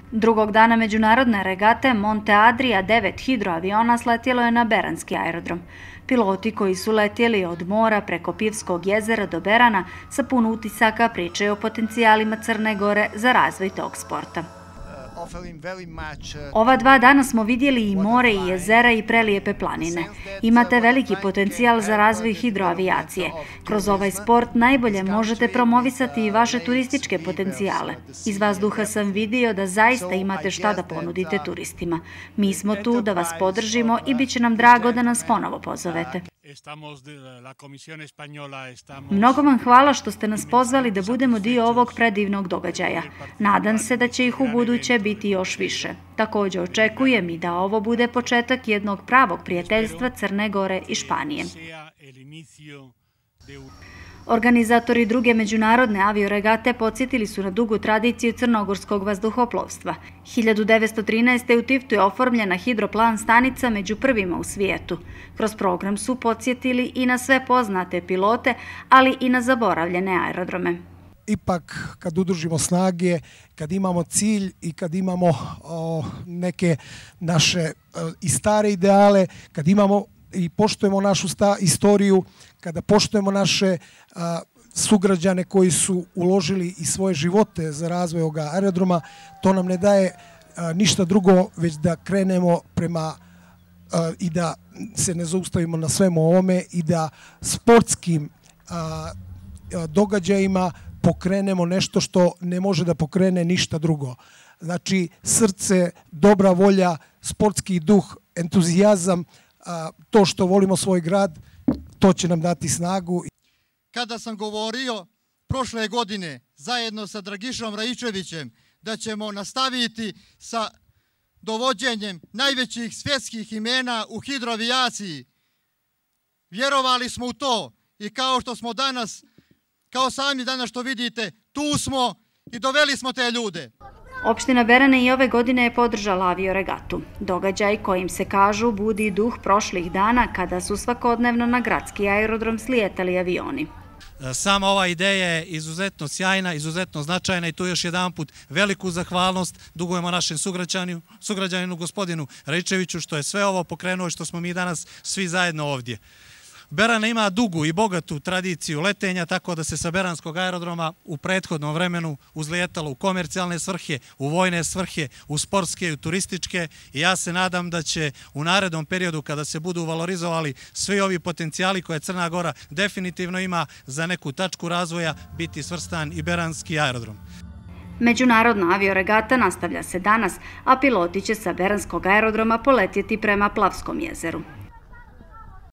Drugog dana međunarodne regate MONTADRIA 9 hidroaviona sletjelo je na beranski aerodrom. Piloti koji su letjeli od mora preko Pivskog jezera do Berana sa puno utisaka pričaju o potencijalima Crne Gore za razvoj tog sporta. Ova 2 dana smo vidjeli i more i jezera i prelijepe planine. Imate veliki potencijal za razvoj hidroavijacije. Kroz ovaj sport najbolje možete promovisati i vaše turističke potencijale. Iz vazduha sam vidio da zaista imate šta da ponudite turistima. Mi smo tu da vas podržimo i bit će nam drago da nas ponovo pozovete. Mnogo vam hvala što ste nas pozvali da budemo dio ovog predivnog događaja. Nadam se da će ih u buduće biti još više. Također očekujem i da ovo bude početak jednog pravog prijateljstva Crne Gore i Španije. Organizatori druge međunarodne avioregate podsjetili su na dugu tradiciju crnogorskog vazduhoplovstva. 1913. u Tiftu je oformljena hidroplan stanica među prvima u svijetu. Kroz program su podsjetili i na sve poznate pilote, ali i na zaboravljene aerodrome. Ipak, kad udružimo snage, kad imamo cilj i kad imamo neke naše i stare ideale, kad imamo i poštujemo našu istoriju, kada poštujemo naše sugrađane koji su uložili i svoje živote za razvoj ovoga aerodroma, to nam ne daje ništa drugo, već da krenemo prema i da se ne zaustavimo na svemu ovome i da sportskim događajima pokrenemo nešto što ne može da pokrene ništa drugo. Znači, srce, dobra volja, sportski duh, entuzijazam, to što volimo svoj grad, to će nam dati snagu. Kada sam govorio prošle godine zajedno sa Dragišom Raičevićem da ćemo nastaviti sa dovođenjem najvećih svjetskih imena u hidroavijaciji, vjerovali smo u to i kao što smo danas, kao sami danas što vidite, tu smo i doveli smo te ljude. Opština Berane i ove godine je podržala avioregatu. Događaj kojim se kažu budi duh prošlih dana kada su svakodnevno na gradski aerodrom slijetali avioni. Sama ova ideja je izuzetno sjajna, izuzetno značajna i tu još jedanput veliku zahvalnost dugujemo našem sugrađaninu gospodinu Raičeviću što je sve ovo pokrenuo i što smo mi danas svi zajedno ovdje. Berana ima dugu i bogatu tradiciju letenja, tako da se sa beranskog aerodroma u prethodnom vremenu uzlijetalo u komercijalne svrhe, u vojne svrhe, u sportske i u turističke i ja se nadam da će u narednom periodu kada se budu valorizovali svi ovi potencijali koje Crna Gora definitivno ima za neku tačku razvoja biti svrstan i beranski aerodrom. Međunarodna avioregata nastavlja se danas, a piloti će sa beranskog aerodroma poletjeti prema Plavskom jezeru.